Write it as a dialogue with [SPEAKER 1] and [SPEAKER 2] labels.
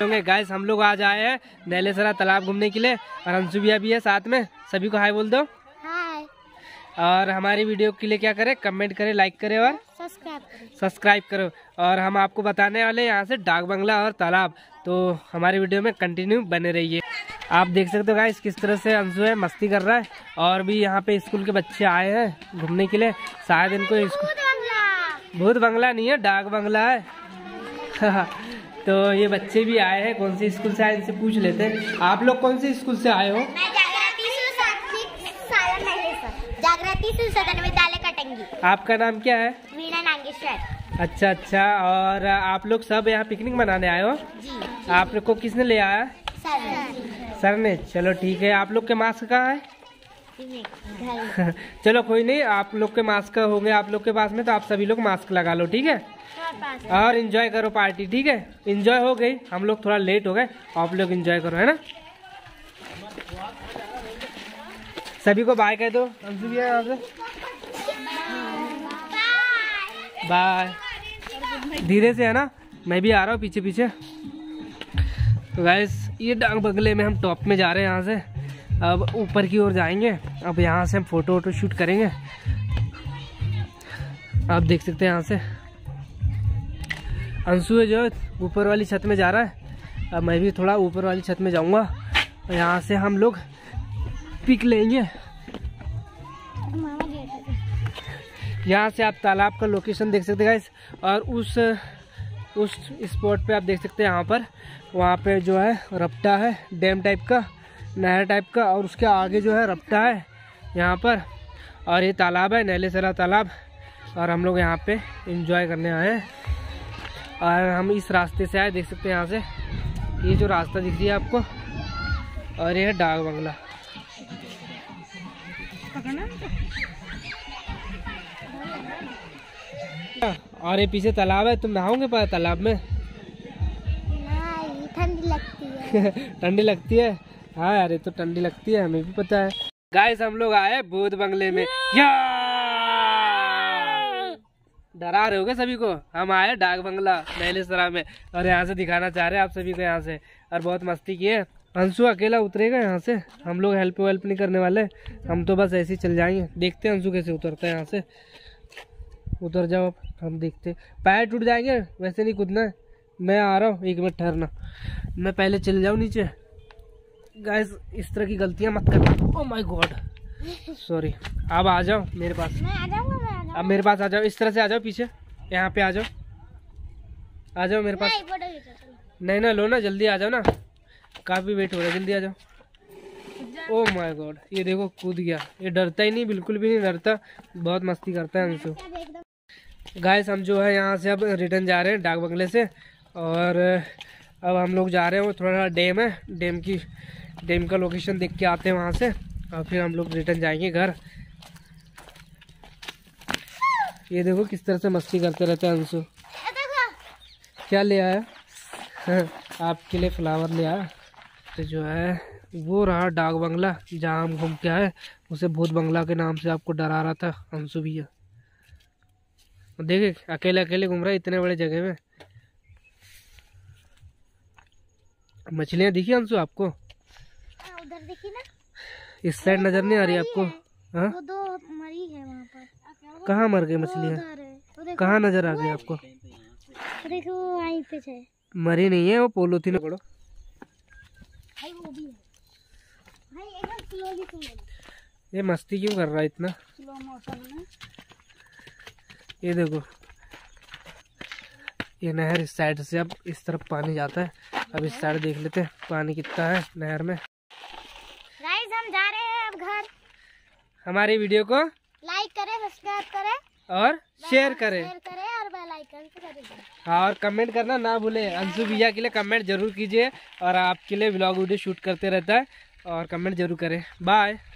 [SPEAKER 1] होंगे। गाइस हम लोग आज आए हैं नैलेसरा तालाब घूमने के लिए और अंशु भैया भी है साथ में। सभी को हाय बोल दो।
[SPEAKER 2] हाय।
[SPEAKER 1] और हमारी वीडियो के लिए क्या करें, कमेंट करें, लाइक करें और सब्सक्राइब करो। और हम आपको बताने वाले यहाँ से डाक बंगला और तालाब, तो हमारी वीडियो में कंटिन्यू बने रहिए। आप देख सकते हो गाइस किस तरह से अंशु है मस्ती कर रहा है। और भी यहाँ पे स्कूल के बच्चे आए हैं घूमने के लिए। शायद इनको भूत बंगला नहीं है, डाक बंगला है। तो ये बच्चे भी आए हैं। कौन से स्कूल से आए इनसे पूछ लेते हैं। आप लोग कौन से स्कूल से आए हो?
[SPEAKER 2] जागृति सदन विद्यालय कटंगी।
[SPEAKER 1] आपका नाम क्या है?
[SPEAKER 2] वीणा नागेश्वर।
[SPEAKER 1] अच्छा अच्छा। और आप लोग सब यहाँ पिकनिक मनाने आए हो
[SPEAKER 2] जी।
[SPEAKER 1] आप लोग को किसने ले आया? सर ने। चलो ठीक है। आप लोग के मास्क कहाँ है? चलो कोई नहीं, आप लोग के मास्क होंगे आप लोग के पास में, तो आप सभी लोग मास्क लगा लो, ठीक है? और एंजॉय करो पार्टी, ठीक है? एंजॉय हो गई, हम लोग थोड़ा लेट हो गए, आप लोग एंजॉय करो, है ना? सभी को बाय कह दो। अंशु भी है यहाँ से। बाय। धीरे से है ना, मैं भी आ रहा हूँ पीछे पीछे। तो गाइस ये डाक बंगले में हम टॉप में जा रहे हैं। यहाँ से अब ऊपर की ओर जाएंगे। अब यहाँ से हम फोटो वोटो शूट करेंगे। आप देख सकते हैं यहाँ से अंशु है जो ऊपर वाली छत में जा रहा है। अब मैं भी थोड़ा ऊपर वाली छत में जाऊंगा और यहाँ से हम लोग पिक लेंगे। यहाँ से आप तालाब का लोकेशन देख सकते हैं गाइस। और उस स्पॉट पे आप देख सकते हैं यहाँ पर, वहाँ पे जो है रपटा है, डैम टाइप का, नहर टाइप का। और उसके आगे जो है रपटा है यहाँ पर। और ये तालाब है नैलेसरा तालाब। और हम लोग यहाँ पे एंजॉय करने आए हैं। और हम इस रास्ते से आए, देख सकते हैं यहाँ से ये जो रास्ता दिख रही है आपको। और ये है डाक बंगला। और ये पीछे तालाब है। तुम नहाओगे पर तालाब में?
[SPEAKER 2] नहीं, ठंडी लगती है।
[SPEAKER 1] ठंडी लगती है? हाँ यार, ये तो ठंडी लगती है, हमें भी पता है। गाइस हम लोग आए भूत बंगले में। डरा रहे होगे सभी को। हम आए डाक बंगला नैलेसरा में और यहाँ से दिखाना चाह रहे हैं आप सभी को यहाँ से। और बहुत मस्ती की है। अंशु अकेला उतरेगा यहाँ से, हम लोग हेल्प वेल्प नहीं करने वाले। हम तो बस ऐसे ही चल जाएंगे। देखते हैं अंशु कैसे उतरता है यहाँ से। उतर जाओ अब, हम देखते। पैर टूट जाएंगे, वैसे नहीं कूदना है। मैं आ रहा हूँ, 1 मिनट ठहरना, मैं पहले चल जाऊँ नीचे। गाइस इस तरह की गलतियाँ मत करना। Oh my God, sorry. अब आ जाओ मेरे पास।
[SPEAKER 2] मैं आ जाऊंगा।
[SPEAKER 1] अब मेरे पास आ जाओ, इस तरह से आ जाओ पीछे, यहाँ पे आ जाओ, आ जाओ मेरे पास। नहीं ना, लो ना, जल्दी आ जाओ ना, काफी वेट हो रहा है, जल्दी आ जाओ। ओह माय गॉड, ये देखो कूद गया। ये डरता ही नहीं, बिल्कुल भी नहीं डरता, बहुत मस्ती करता है अंशु। गाइस हम जो है यहाँ से अब रिटर्न जा रहे हैं डाक बंगले से। और अब हम लोग जा रहे हैं, वो थोड़ा डैम है, डैम का लोकेशन देख के आते हैं वहाँ से। और फिर हम लोग रिटर्न जाएंगे घर। ये देखो किस तरह से मस्ती करते रहते हैं अंशु। क्या ले आया? आपके लिए फ्लावर ले आया। तो जो है वो रहा डाक बंगला जहाँ हम घूम के आए। उसे भूत बंगला के नाम से आपको डरा रहा था अंशु भैया। देखे अकेले अकेले घूम रहा है इतने बड़े जगह में। मछलियाँ दिखी अंशु आपको?
[SPEAKER 2] उधर देखी ना,
[SPEAKER 1] इस साइड नजर नहीं आ रही आपको? हाँ,
[SPEAKER 2] वो 2 मरी है वहाँ पर।
[SPEAKER 1] कहाँ मर गई मछलियाँ? कहाँ नजर आ गई आपको?
[SPEAKER 2] देखो वहीं पे है।
[SPEAKER 1] मरी नहीं है, वो पोलोथीन पकड़ो।
[SPEAKER 2] वो भी है भाई, एकदम स्लोली।
[SPEAKER 1] ये मस्ती क्यों कर रहा है इतना?
[SPEAKER 2] स्लो मोशन में।
[SPEAKER 1] ये देखो ये नहर इस साइड से अब इस तरफ पानी जाता है। अब इस साइड देख लेते हैं पानी कितना है नहर में।
[SPEAKER 2] गाइस हम जा रहे हैं अब घर।
[SPEAKER 1] हमारी वीडियो को
[SPEAKER 2] लाइक करें, सब्सक्राइब करें
[SPEAKER 1] और शेयर करें
[SPEAKER 2] और बेल आइकन को दबाएं।
[SPEAKER 1] हाँ, और कमेंट करना ना भूले। अंशु भैया के लिए कमेंट जरूर कीजिए और आपके लिए व्लॉग वीडियो शूट करते रहता है, और कमेंट जरूर करें। बाय।